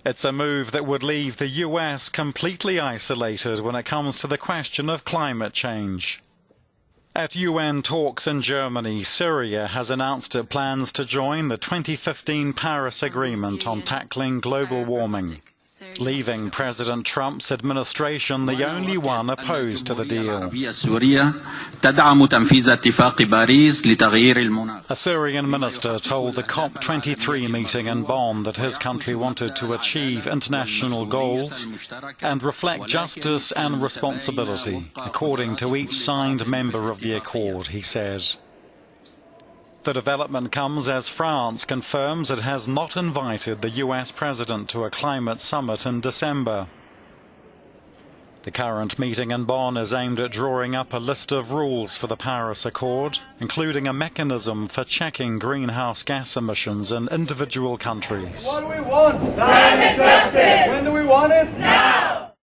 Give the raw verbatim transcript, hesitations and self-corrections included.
It's a move that would leave the U S completely isolated when it comes to the question of climate change. At U N talks in Germany, Syria has announced it plans to join the twenty fifteen Paris Agreement on tackling global warming, leaving President Trump's administration the only one opposed to the deal. A Syrian minister told the COP twenty-three meeting in Bonn that his country wanted to achieve international goals and reflect justice and responsibility, according to each signed member of the accord, he said. The development comes as France confirms it has not invited the U S president to a climate summit in December. The current meeting in Bonn is aimed at drawing up a list of rules for the Paris Accord, including a mechanism for checking greenhouse gas emissions in individual countries. What do we want?